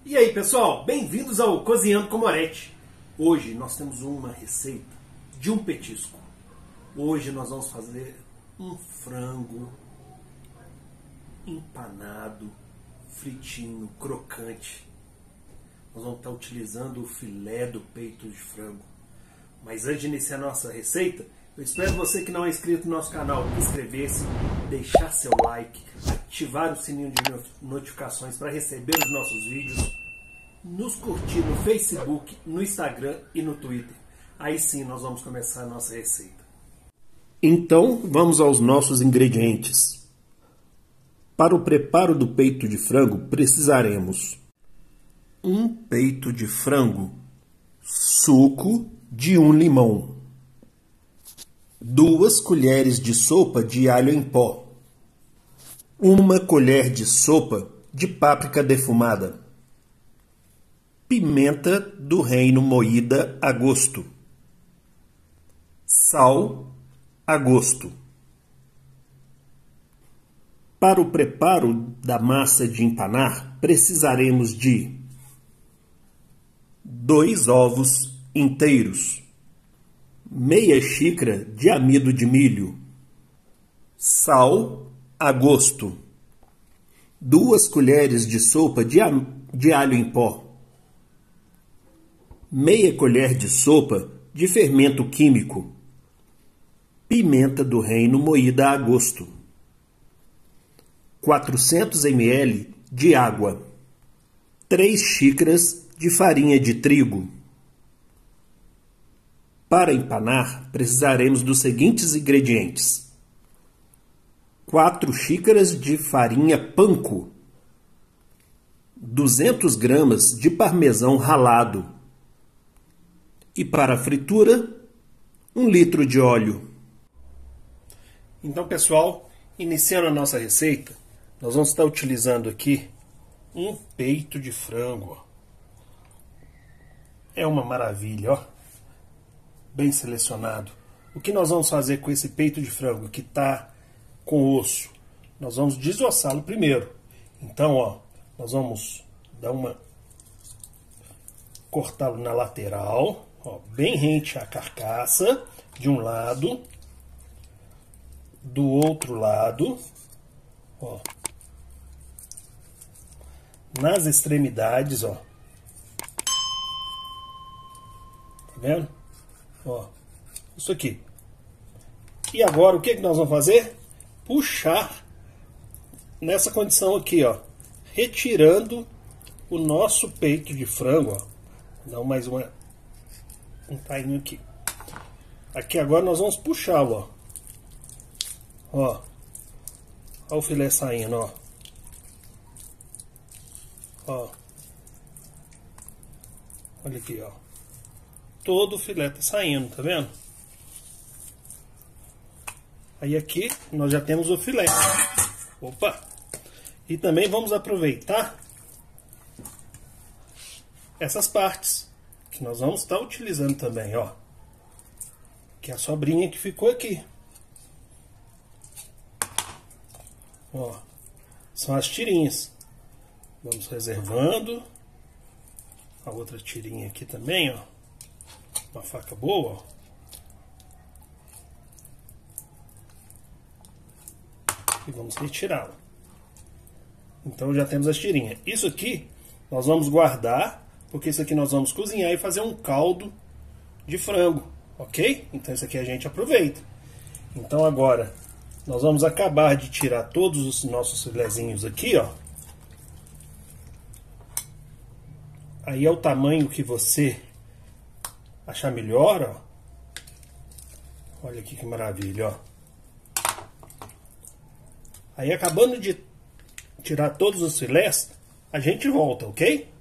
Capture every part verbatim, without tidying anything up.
E aí pessoal, bem-vindos ao Cozinhando com Moretti. Hoje nós temos uma receita de um petisco. Hoje nós vamos fazer um frango empanado, fritinho, crocante. Nós vamos estar utilizando o filé do peito de frango. Mas antes de iniciar a nossa receita, eu espero você que não é inscrito no nosso canal inscrever-se, deixar seu like, ativar o sininho de notificações para receber os nossos vídeos, nos curtir no Facebook, no Instagram e no Twitter. Aí sim nós vamos começar a nossa receita. Então vamos aos nossos ingredientes. Para o preparo do peito de frango precisaremos um peito de frango, suco de um limão, duas colheres de sopa de alho em pó, uma colher de sopa de páprica defumada, pimenta do reino moída a gosto, sal a gosto. Para o preparo da massa de empanar, precisaremos de dois ovos inteiros, meia xícara de amido de milho, sal a gosto, duas colheres de sopa de, de alho em pó, meia colher de sopa de fermento químico, pimenta do reino moída a gosto, quatrocentos mililitros de água, três xícaras de farinha de trigo. Para empanar, precisaremos dos seguintes ingredientes: quatro xícaras de farinha panko, duzentas gramas de parmesão ralado e, para a fritura, um litro de óleo. Então, pessoal, iniciando a nossa receita, nós vamos estar utilizando aqui um peito de frango. É uma maravilha, ó. Bem selecionado. O que nós vamos fazer com esse peito de frango que está com osso? Nós vamos desossá-lo primeiro. Então, ó, nós vamos dar uma cortá-lo na lateral, ó, bem rente à carcaça, de um lado, do outro lado, ó, nas extremidades, ó. Tá vendo? Ó, isso aqui. E agora o que, que nós vamos fazer? Puxar nessa condição aqui, ó, retirando o nosso peito de frango, ó. Dá mais uma, um tainho aqui. Aqui agora nós vamos puxá-lo, ó. Ó, ó o filé saindo, ó. Ó, olha aqui, ó. Todo o filé tá saindo, tá vendo? Aí aqui nós já temos o filé. Opa! E também vamos aproveitar essas partes que nós vamos estar utilizando também, ó. Que é a sobrinha que ficou aqui. Ó, são as tirinhas. Vamos reservando. A outra tirinha aqui também, ó. Uma faca boa, ó. E vamos retirá-la. Então já temos as tirinhas. Isso aqui nós vamos guardar, porque isso aqui nós vamos cozinhar e fazer um caldo de frango, ok? Então isso aqui a gente aproveita. Então agora nós vamos acabar de tirar todos os nossos filezinhos aqui, ó. Aí é o tamanho que você achar melhor, ó. Olha aqui que maravilha, ó. Aí acabando de tirar todos os filés, a gente volta, ok?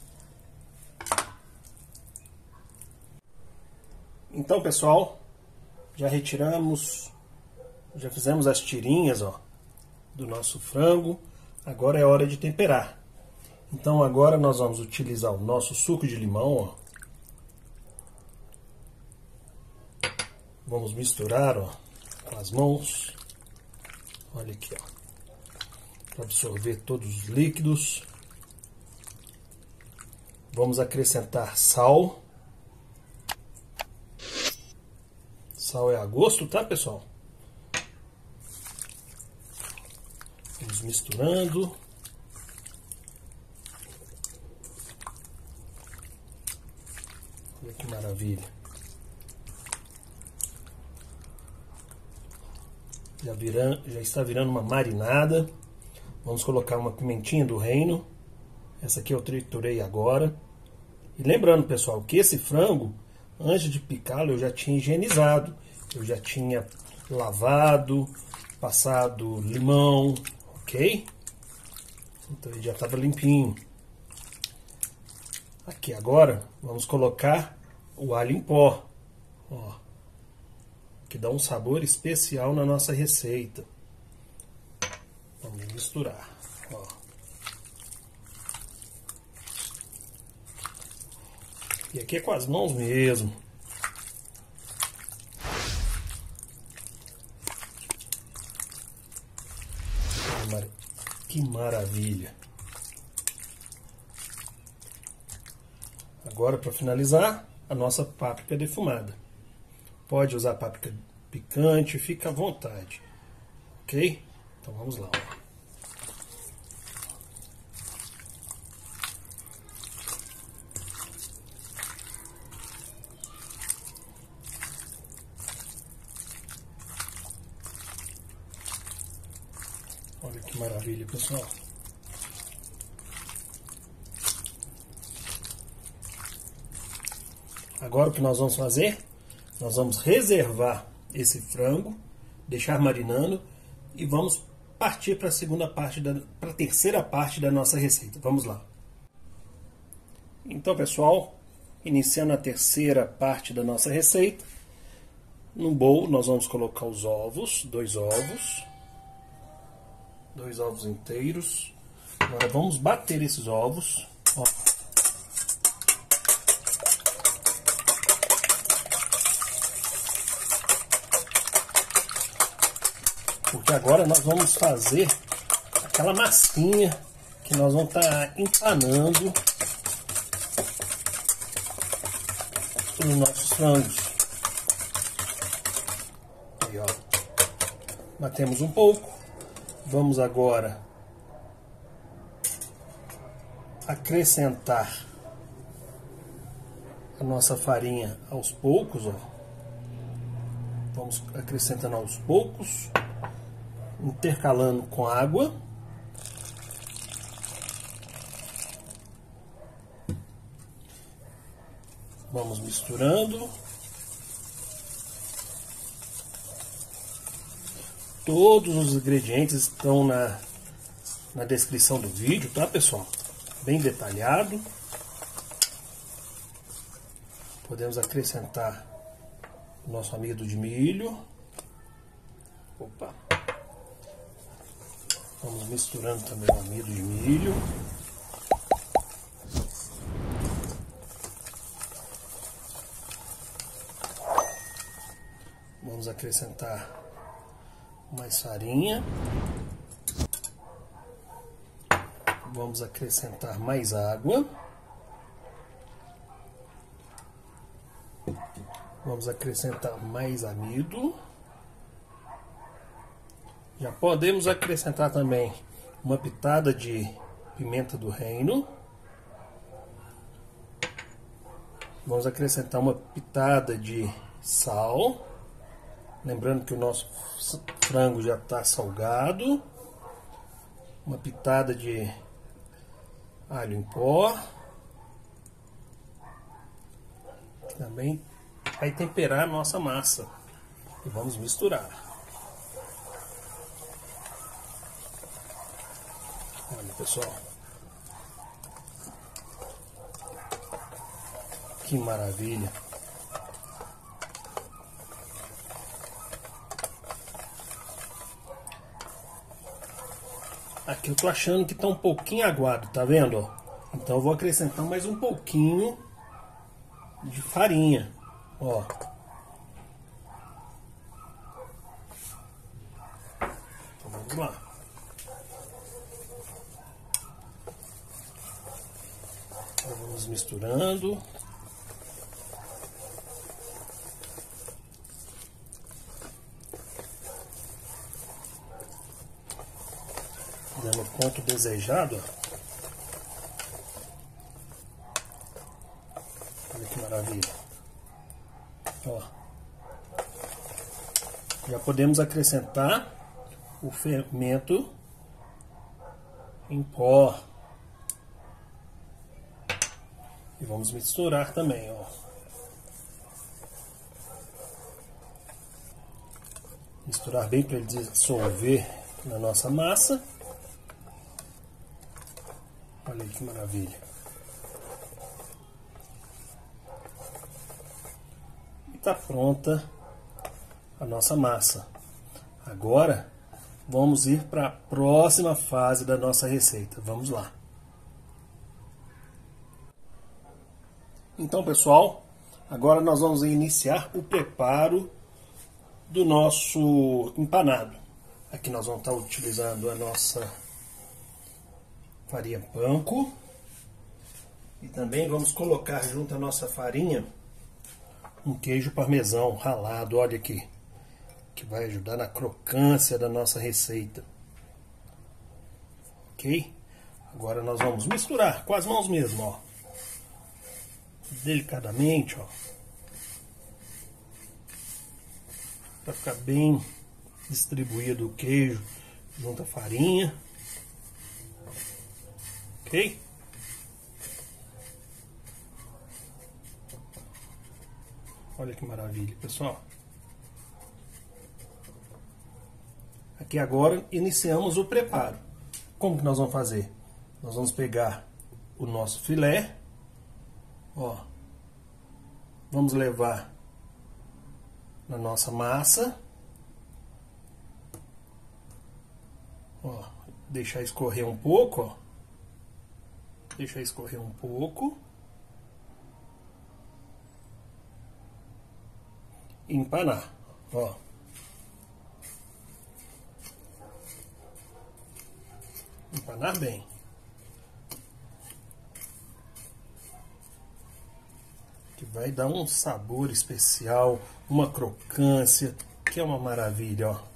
Então, pessoal, já retiramos, já fizemos as tirinhas, ó, do nosso frango. Agora é hora de temperar. Então agora nós vamos utilizar o nosso suco de limão, ó. Vamos misturar, ó, com as mãos. Olha aqui, ó, para absorver todos os líquidos. Vamos acrescentar sal. Sal é a gosto, tá, pessoal? Vamos misturando. Olha que maravilha. Já, virando, já está virando uma marinada. Vamos colocar uma pimentinha do reino. Essa aqui eu triturei agora. E lembrando, pessoal, que esse frango, antes de picá-lo, eu já tinha higienizado. Eu já tinha lavado, passado limão, ok? Então ele já estava limpinho. Aqui agora, vamos colocar o alho em pó. Ó, que dá um sabor especial na nossa receita. Vamos misturar. Ó. E aqui é com as mãos mesmo. Que maravilha. Agora, para finalizar, a nossa páprica defumada. Pode usar páprica picante, fica à vontade. Ok? Então vamos lá. Ó. Olha que maravilha, pessoal. Agora o que nós vamos fazer? Nós vamos reservar esse frango, deixar marinando e vamos partir para a segunda parte, para a terceira parte da nossa receita. Vamos lá. Então, pessoal, iniciando a terceira parte da nossa receita, no bowl nós vamos colocar os ovos, dois ovos, dois ovos inteiros. Agora vamos bater esses ovos. Ó. Porque agora nós vamos fazer aquela massinha que nós vamos estar empanando os nossos frangos. Aí, ó. Batemos um pouco. Vamos agora acrescentar a nossa farinha aos poucos, ó. Vamos acrescentando aos poucos, intercalando com água. Vamos misturando. Todos os ingredientes estão na, na descrição do vídeo, tá, pessoal? Bem detalhado. Podemos acrescentar o nosso amido de milho. Opa! Vamos misturando também o amido de milho. Vamos acrescentar mais farinha. Vamos acrescentar mais água. Vamos acrescentar mais amido. Já podemos acrescentar também uma pitada de pimenta do reino. Vamos acrescentar uma pitada de sal. Lembrando que o nosso frango já está salgado. Uma pitada de alho em pó. Que também vai temperar a nossa massa. E vamos misturar. Olha, pessoal. Que maravilha. Aqui eu tô achando que tá um pouquinho aguado, tá vendo? Ó? Então eu vou acrescentar mais um pouquinho de farinha, ó. Então vamos lá. Vamos misturando. Dando o ponto desejado. Olha que maravilha. Ó. Já podemos acrescentar o fermento em pó. E vamos misturar também, ó. Misturar bem para ele dissolver na nossa massa. Olha que maravilha. E tá pronta a nossa massa. Agora vamos ir para a próxima fase da nossa receita. Vamos lá. Então, pessoal, agora nós vamos iniciar o preparo do nosso empanado. Aqui nós vamos estar utilizando a nossa farinha panko e também vamos colocar junto à nossa farinha um queijo parmesão ralado, olha aqui, que vai ajudar na crocância da nossa receita. Ok? Agora nós vamos misturar com as mãos mesmo, ó. Delicadamente, ó, para ficar bem distribuído o queijo junto à farinha, ok? Olha que maravilha, pessoal. Aqui agora iniciamos o preparo. Como que nós vamos fazer? Nós vamos pegar o nosso filé. Ó, vamos levar na nossa massa, ó, deixar escorrer um pouco, ó, deixar escorrer um pouco, e empanar, ó. Empanar bem. Que vai dar um sabor especial, uma crocância, que é uma maravilha, ó.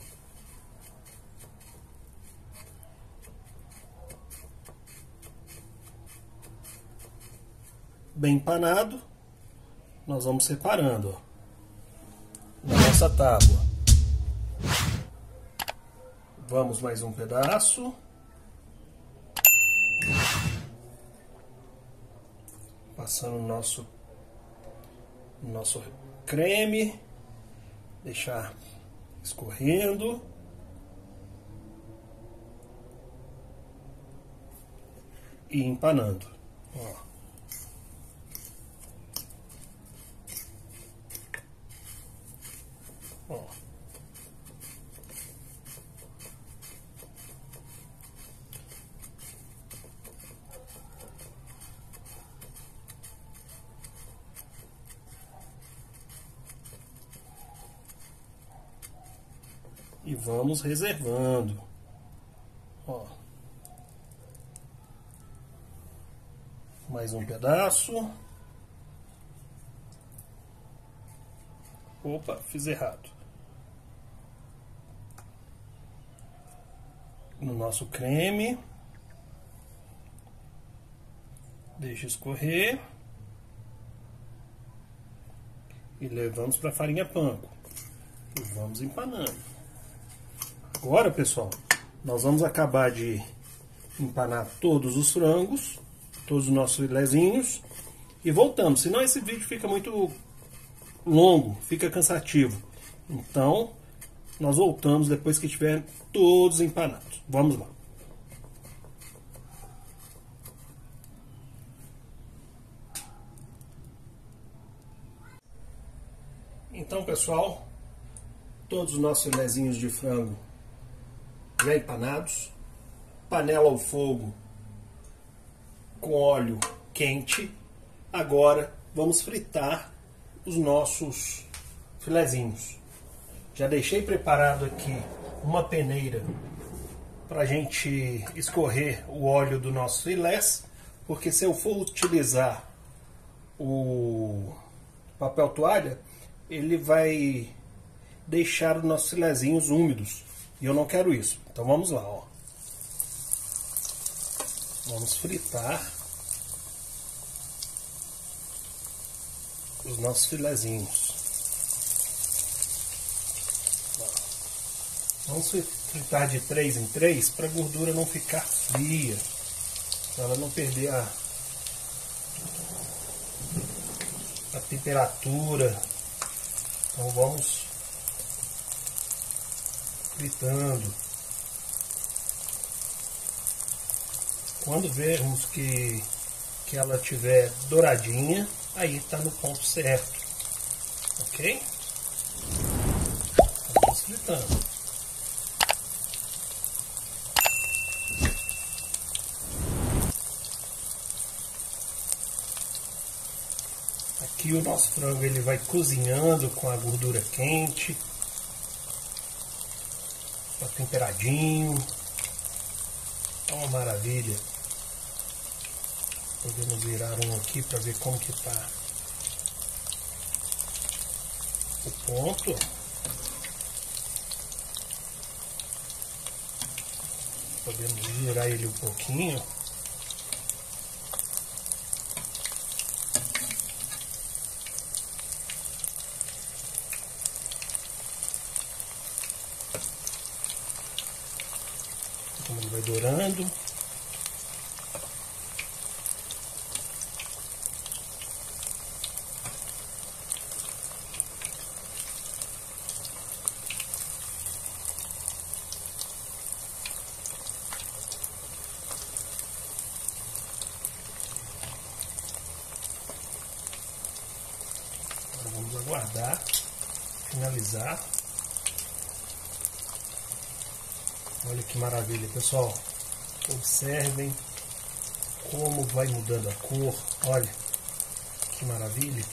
Bem empanado, nós vamos separando, ó, na nossa tábua. Vamos mais um pedaço. Passando o nosso nosso creme, deixar escorrendo e empanando, ó. Ó. E vamos reservando, ó, mais um pedaço. Opa, fiz errado. No nosso creme, deixa escorrer e levamos para a farinha panko e vamos empanando. Agora, pessoal, nós vamos acabar de empanar todos os frangos, todos os nossos filezinhos, e voltamos. Senão esse vídeo fica muito longo, fica cansativo. Então, nós voltamos depois que estiver todos empanados. Vamos lá. Então, pessoal, todos os nossos filezinhos de frango já empanados, panela ao fogo com óleo quente. Agora vamos fritar os nossos filezinhos. Já deixei preparado aqui uma peneira para a gente escorrer o óleo do nosso filés. porque se eu for utilizar o papel toalha, ele vai deixar os nossos filezinhos úmidos. E eu não quero isso. Então vamos lá, ó. Vamos fritar os nossos filezinhos. Vamos fritar de três em três para a gordura não ficar fria, para ela não perder a, a temperatura. Então vamos fritando. Quando vermos que, que ela estiver douradinha, aí está no ponto certo, ok? Vamos fritando. Aqui o nosso frango ele vai cozinhando com a gordura quente, tá temperadinho, é uma maravilha. Podemos virar um aqui para ver como que tá o ponto. Podemos girar ele um pouquinho. Como ele vai dourando. Agora vamos aguardar finalizar. Olha que maravilha, pessoal. Observem como vai mudando a cor. Olha que maravilha.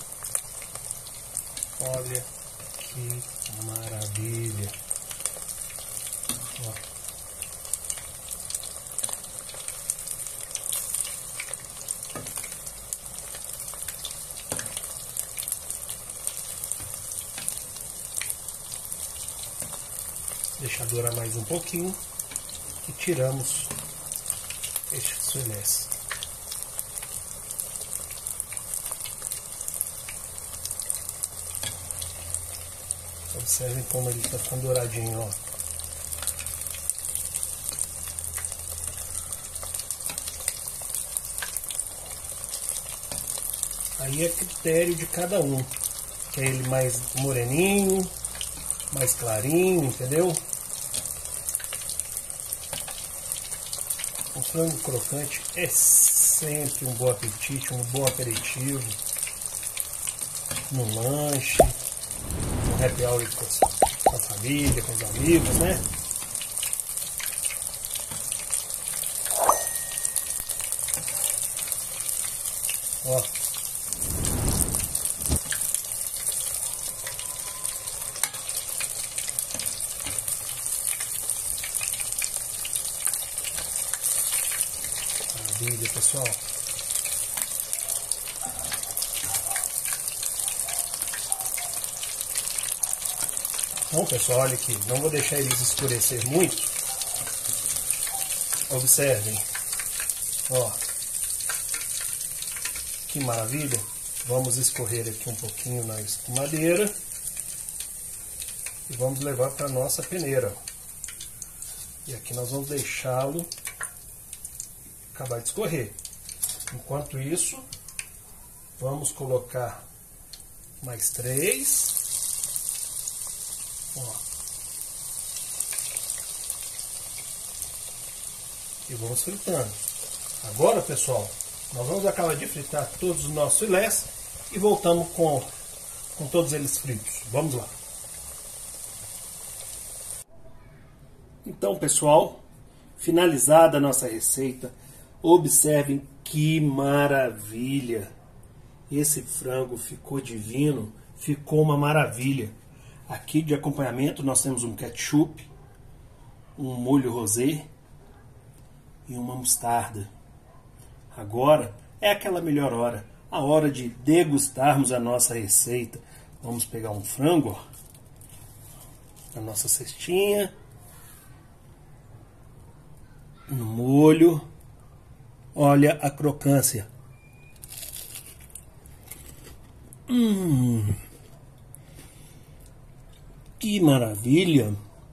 Olha que maravilha. Ó. Deixar dourar mais um pouquinho e tiramos estes filés. Observem como ele está ficando douradinho, ó. Aí é critério de cada um. Quer ele mais moreninho, mais clarinho, entendeu? O frango crocante é sempre um bom apetite, um bom aperitivo, no lanche, no happy hour com a família, com os amigos, né? Ó. Maravilha, pessoal. Bom, pessoal, olha aqui. Não vou deixar eles escurecer muito. Observem. Ó. Que maravilha. Vamos escorrer aqui um pouquinho na escumadeira. E vamos levar para a nossa peneira. E aqui nós vamos deixá-lo acabar de escorrer. Enquanto isso, vamos colocar mais três. Ó. E vamos fritando. Agora, pessoal, nós vamos acabar de fritar todos os nossos filés e voltamos com, com todos eles fritos. Vamos lá. Então, pessoal, finalizada a nossa receita, observem que maravilha! Esse frango ficou divino, ficou uma maravilha. Aqui de acompanhamento nós temos um ketchup, um molho rosé e uma mostarda. Agora é aquela melhor hora, a hora de degustarmos a nossa receita. Vamos pegar um frango, ó, na nossa cestinha, no molho. Olha a crocância. Hum, que maravilha!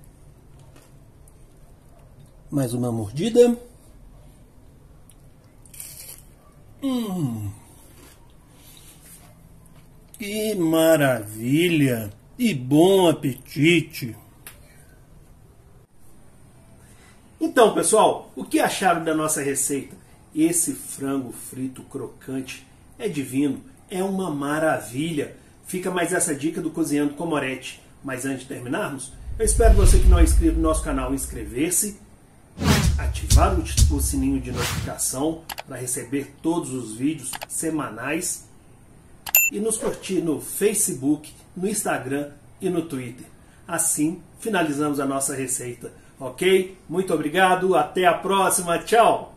Mais uma mordida. Hum, que maravilha! E bom apetite! Então, pessoal, o que acharam da nossa receita? Esse frango frito crocante é divino, é uma maravilha. Fica mais essa dica do Cozinhando com Moretti. Mas antes de terminarmos, eu espero você que não é inscrito no nosso canal inscrever-se, ativar o sininho de notificação para receber todos os vídeos semanais e nos curtir no Facebook, no Instagram e no Twitter. Assim, finalizamos a nossa receita. Ok? Muito obrigado, até a próxima, tchau!